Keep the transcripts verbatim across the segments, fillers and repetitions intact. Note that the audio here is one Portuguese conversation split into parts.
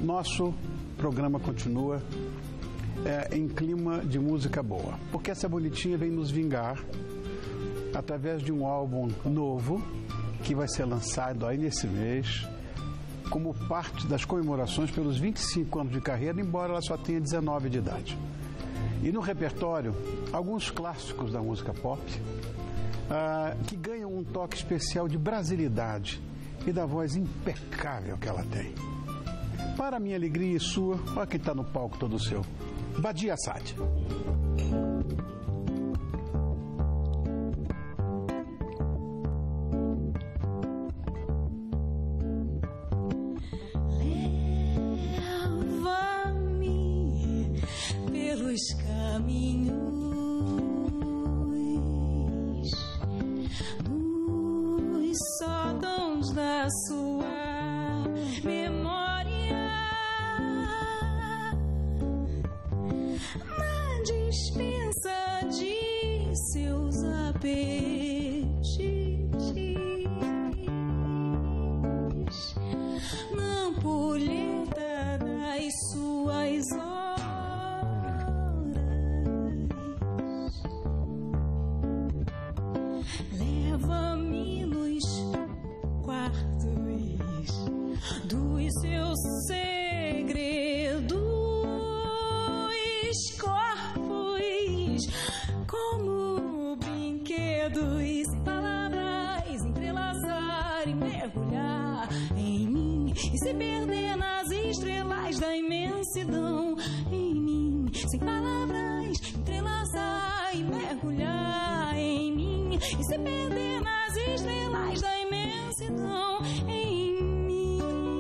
nosso programa continua é, em clima de música boa, porque essa bonitinha vem nos vingar através de um álbum novo que vai ser lançado aí nesse mês, como parte das comemorações pelos vinte e cinco anos de carreira, embora ela só tenha dezenove de idade. E no repertório, alguns clássicos da música pop, ah, que ganham um toque especial de brasilidade e da voz impecável que ela tem. Para minha alegria e sua, olha quem está no palco todo seu, Badia Saad. Leva-me pelos caminhos dos sótãos da sua memória, na dispensa de seus apetites, na ampulheta das suas horas. Leva-me nos quartos dos seus segredos, corpos como brinquedos, palavras entrelaçar e mergulhar em mim e se perder nas estrelas da imensidão. Em mim, sem palavras, entrelaçar e mergulhar em mim e se perder nas estrelas da imensidão. Em mim,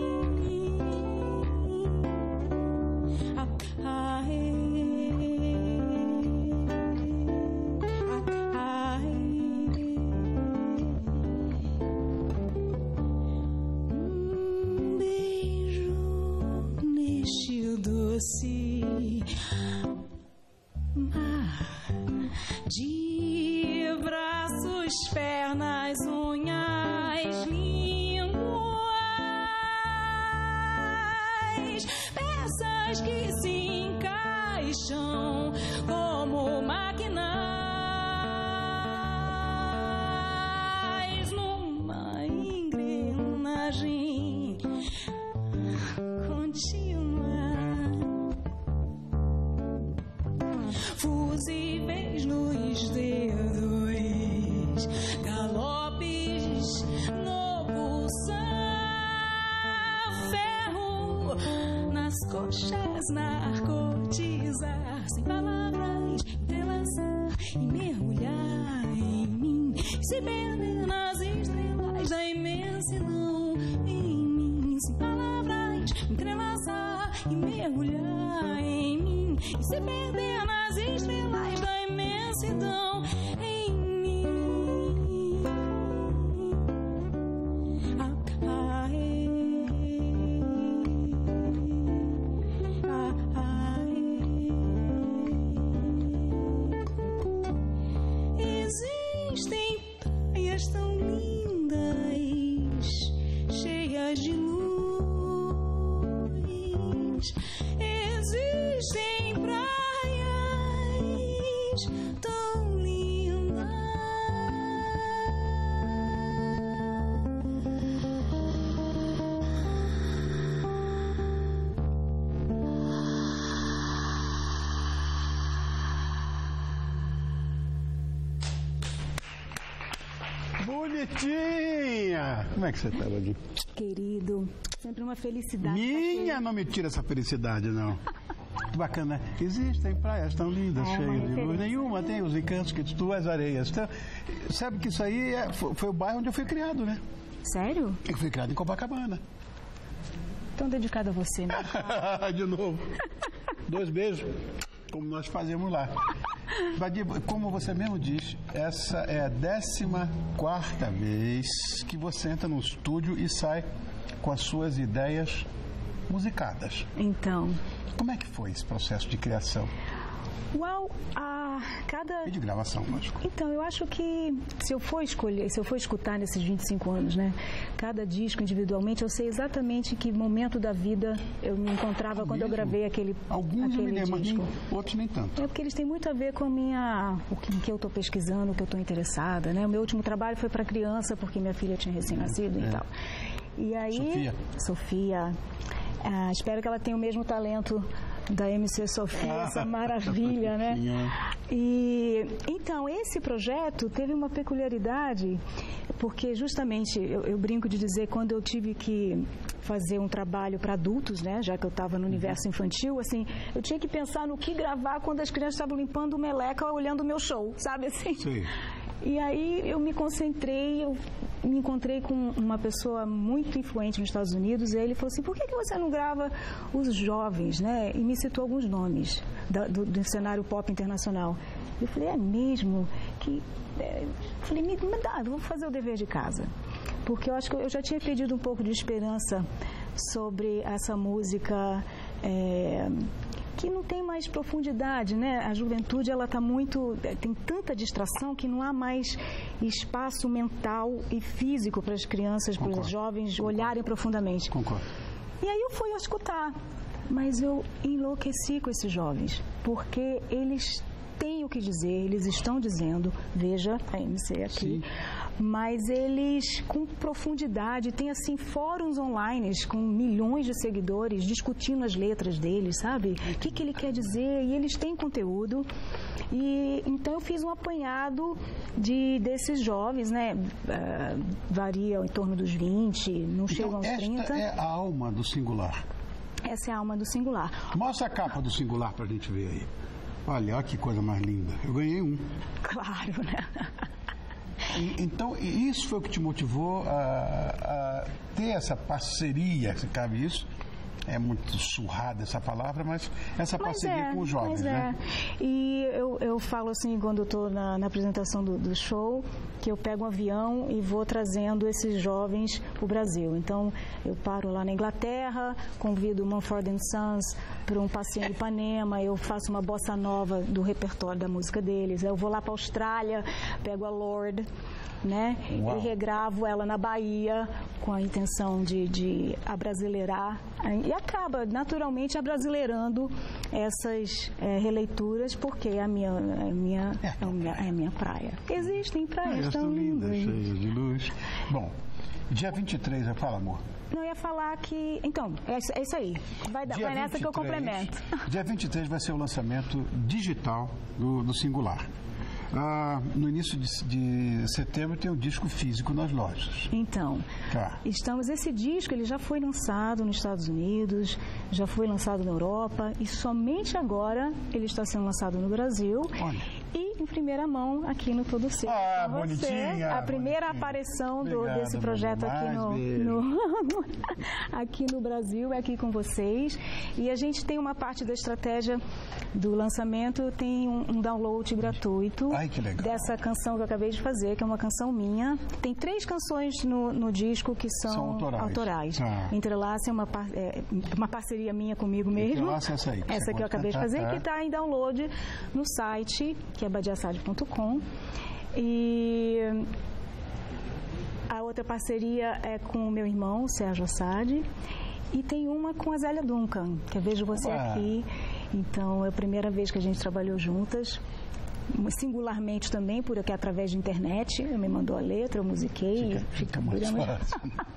ah, ah, ah, ah, um beijo neste doce mar de braços, pernas, unhas, línguas, peças que se encaixam como máquinas numa engrenagem contínua, fusíveis nos dedos, galopes no pulsar, ferro nas coxas, narcotizar, sem palavras, entrelaçar e mergulhar em mim, se perder nas estrelas da imensidão. Em mim, sem palavras, entrelaçar e mergulhar em mim e se perder nas estrelas da imensidão. Em mim, ah, ah, ah, ah, existem praias tão lindas, cheias de luz. Existem praias tão lindas. Bonitinha! Como é que você está, Badia? Querido, sempre uma felicidade. Minha, não me tira essa felicidade, não. Muito bacana, né? Existem praias tão lindas, É, cheias de referência. luz. Nenhuma tem os encantos que tu, as areias. Então, sabe que isso aí é, foi, foi o bairro onde eu fui criado, né? Sério? Eu fui criado em Copacabana. Tão dedicado a você, né? De novo. Dois beijos, como nós fazemos lá. Badia, como você mesmo diz, essa é a décima quarta vez que você entra no estúdio e sai com as suas ideias musicadas. Então, Como é que foi esse processo de criação? Uau, a cada... E de gravação, lógico. Então, eu acho que se eu for escolher, se eu for escutar nesses vinte e cinco anos, né, cada disco individualmente, eu sei exatamente que momento da vida eu me encontrava Ah, quando mesmo? eu gravei aquele, Alguns eu me aquele lembro, mas disco. nem, outros nem tanto. É porque eles têm muito a ver com a minha, o que, em que eu estou pesquisando, o que eu estou interessada, né? O meu último trabalho foi para criança, porque minha filha tinha recém-nascido É. e tal. E aí, Sofia. Sofia, ah, espero que ela tenha o mesmo talento da M C Sofia, Ah, essa maravilha, né? fofinha. E então esse projeto teve uma peculiaridade, porque justamente eu, eu brinco de dizer, quando eu tive que fazer um trabalho para adultos, né, já que eu estava no universo infantil, assim, eu tinha que pensar no que gravar quando as crianças estavam limpando meleca olhando o meu show, sabe assim? Sim. E aí eu me concentrei, eu me encontrei com uma pessoa muito influente nos Estados Unidos, e ele falou assim, por que, que você não grava os jovens, né? E me citou alguns nomes da, do, do cenário pop internacional. Eu falei, é mesmo? Que, é, eu falei, me, me dá, eu vou fazer o dever de casa. Porque eu acho que eu já tinha perdido um pouco de esperança sobre essa música... É, que não tem mais profundidade, né? A juventude, ela está muito... tem tanta distração que não há mais espaço mental e físico para as crianças, para os jovens olharem profundamente. Concordo. E aí eu fui a escutar, mas eu enlouqueci com esses jovens, porque eles têm o que dizer, eles estão dizendo, veja a M C aqui, Sim. mas eles com profundidade, tem assim fóruns online com milhões de seguidores discutindo as letras deles, sabe? O que, que ele quer dizer, e eles têm conteúdo. E então eu fiz um apanhado de, desses jovens, né? Uh, varia em torno dos vinte, não chegam aos Então, trinta. esta é a alma do singular. Essa é a alma do singular. Mostra a capa do singular pra gente ver aí. Olha, olha que coisa mais linda. Eu ganhei um. Claro, né? E, então, e isso foi o que te motivou a, a ter essa parceria, se cabe isso? É muito surrada essa palavra, mas essa Mas parceria é, com os jovens, mas é. né? E eu, eu falo assim, quando eu estou na, na apresentação do, do show, que eu pego um avião e vou trazendo esses jovens para o Brasil. Então, eu paro lá na Inglaterra, convido o Mumford and Sons para um passeio em Ipanema, eu faço uma bossa nova do repertório da música deles. Eu vou lá para a Austrália, pego a Lorde, né? Uau. E regravo ela na Bahia com a intenção de, de abrasileirar, e acaba naturalmente abrasileirando essas é, releituras, porque é a minha, é a minha, é a minha, é a minha praia. Existem praias tão lindas. cheias de luz. Bom, dia vinte e três, fala, amor. Não, eu ia falar que... Então, é, isso- é isso aí. Vai, dar- Dia vai nessa que eu vinte e três, complemento. Dia vinte e três vai ser o lançamento digital do, do Singular. Ah, no início de, de setembro tem um disco físico nas lojas. Então, Tá. estamos... Esse disco, ele já foi lançado nos Estados Unidos, já foi lançado na Europa, e somente agora ele está sendo lançado no Brasil. Olha. E em primeira mão aqui no Todo Ser. Ah, Com você, bonitinha, a primeira bonitinha. aparição do- Obrigado, desse projeto mamãe. aqui no, Mais beijo. no- aqui no Brasil, é aqui com vocês. E a gente tem uma parte da estratégia do lançamento, tem um, um download gratuito. Ai, que legal. Dessa canção que eu acabei de fazer, que é uma canção minha. Tem três canções no, no disco que são, São autorais. autorais. Ah. Entrelaça é uma, par- é uma parceria minha comigo mesmo. Entrelaça é essa aí, que você Essa que eu pode acabei de cantar, fazer, tá? que está em download no site, que é badiassad ponto com. E a outra parceria é com o meu irmão, Sérgio Assad. E tem uma com a Zélia Duncan, que eu vejo você Uau. aqui. Então, é a primeira vez que a gente trabalhou juntas. Singularmente também, porque através de internet, eu me mandou a letra, eu musiquei. Fica, fica muito fácil.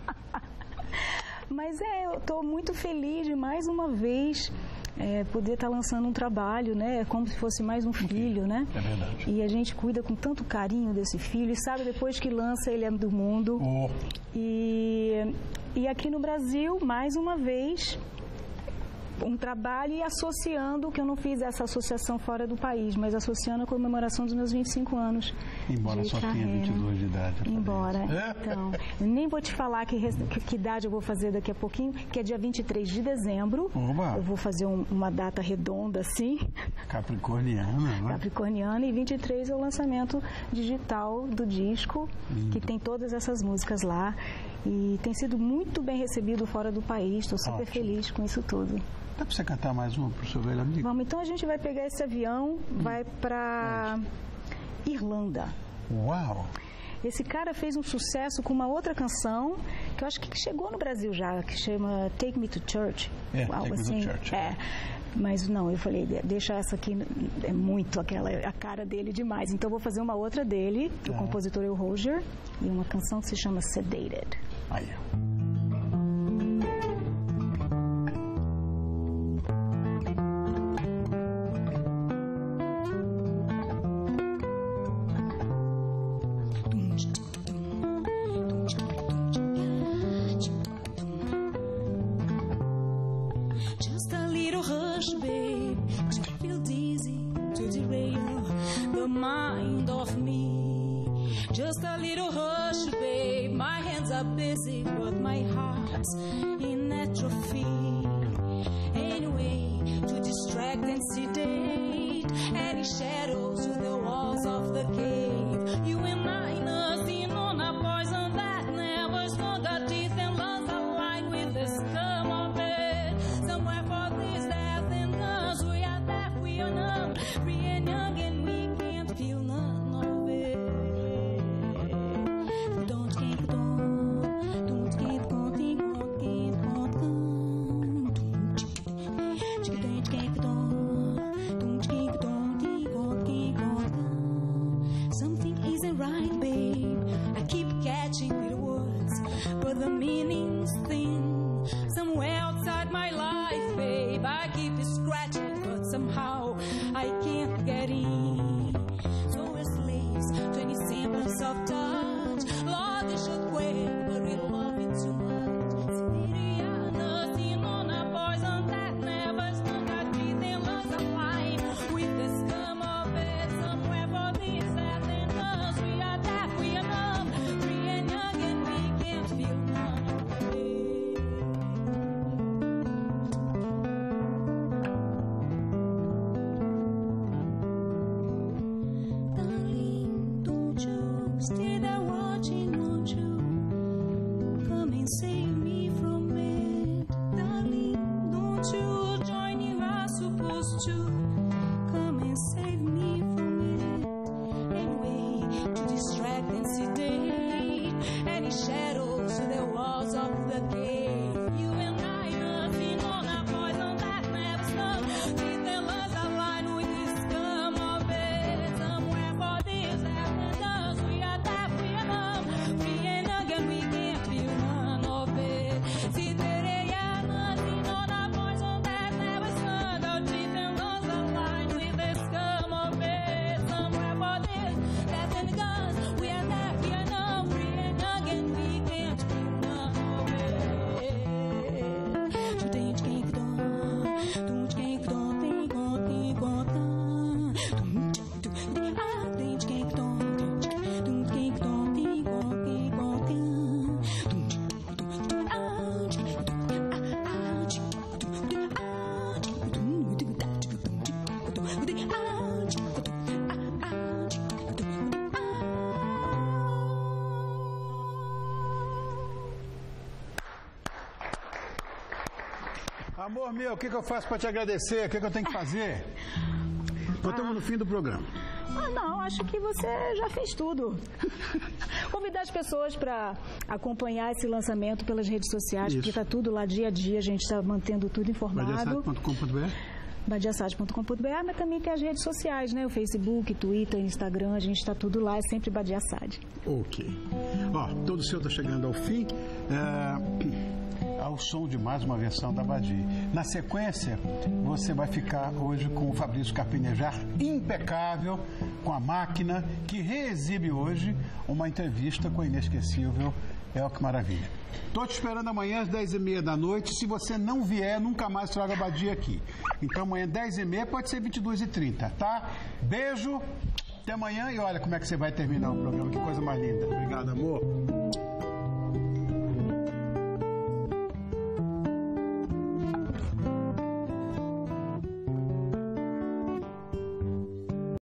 Mas é, eu estou muito feliz de mais uma vez é, poder estar lançando um trabalho, né? É como se fosse mais um filho, né? É verdade. E a gente cuida com tanto carinho desse filho e sabe, depois que lança, ele é do mundo. Oh. E, e aqui no Brasil, mais uma vez, um trabalho e associando, que eu não fiz essa associação fora do país, mas associando a comemoração dos meus vinte e cinco anos. Embora de só tenha carreira. vinte e dois de idade. Embora. É. Então, eu nem vou te falar que, res- que, que idade eu vou fazer daqui a pouquinho, que é dia vinte e três de dezembro. Oba. Eu vou fazer um- uma data redonda assim, Capricorniana, né? capricorniana, e vinte e três é o lançamento digital do disco, que tem todas essas músicas lá. E tem sido muito bem recebido fora do país. Estou super Ótimo. feliz com isso tudo. Dá para você cantar mais uma para o seu velho amigo? Vamos, então a gente vai pegar esse avião, vai para Irlanda. Uau! Esse cara fez um sucesso com uma outra canção que eu acho que chegou no Brasil já, que chama Take Me to Church. É, algo Take assim. Me to Church. É. Mas não, eu falei, deixa essa aqui, é muito aquela, a cara dele demais. Então eu vou fazer uma outra dele, do é. compositor é o Roger, e uma canção que se chama Sedated. Aí. Just a little hush, babe. My hands are busy, but my heart's in atrophy. Anyway, to distract and sedate any shadows to the walls of the cave. You and I nursing on a poison that never stung our teeth and lungs aligned with the scum of it. Somewhere for this death and guns, we are deaf, we are numb, free and young, and we can't feel none of it. Something isn't right, babe. I keep catching little words, but the meaning's thin. Somewhere outside my life, babe, I keep scratching, but somehow I can't get in. So we're slaves to any semblance of touch. Lord, they should quake, but we love it too much. Siriana, seen on a poison that never stung our teeth and lungs aligned with the scum of it. Somewhere for these death and us, we are deaf, we are numb, free and young, and we can't feel none of it. Darling, don't you stay there watching, won't you? Come and save me from it. Darling, don't you join you are supposed to. Come and save me from it. Anyway, to distract and sedate any shadows to the walls of the cave. You and I nothing on a poison that never stung. Teeth and lungs aligned with the scum of it. Somewhere for this after us, we are deaf, we are numb, free and young, and we can't feel none of it. See, there are nothing on a poison that never stung. Our teeth and lungs aligned with the scum of it. Somewhere for this death and guns, we are deaf, we are numb, free and young, and we can't feel none of it. So don't think don't, don't think don't think don't think don't don't think don't, don't think don't think don't think Amor meu, o que, que eu faço para te agradecer? O que, que eu tenho que fazer? Nós estamos no fim do programa. Ah, não, acho que você já fez tudo. Convidar as pessoas para acompanhar esse lançamento pelas redes sociais, Isso. porque está tudo lá dia a dia, a gente está mantendo tudo informado. badiassad ponto com ponto b r badiassad ponto com ponto b r, mas também tem as redes sociais, né? O Facebook, Twitter, Instagram, a gente está tudo lá, é sempre Badiassad. Ok. Ó, todo o seu está chegando ao fim. É... ao som de mais uma versão da Badi. Na sequência, você vai ficar hoje com o Fabrício Carpinejar, impecável, com a máquina, que reexibe hoje uma entrevista com a inesquecível Elke Maravilha. Estou te esperando amanhã às dez e meia da noite. Se você não vier, nunca mais traga a Badi aqui. Então amanhã, dez e meia, pode ser vinte e duas e trinta, tá? Beijo, até amanhã e olha como é que você vai terminar o programa. Que coisa mais linda. Obrigado, amor.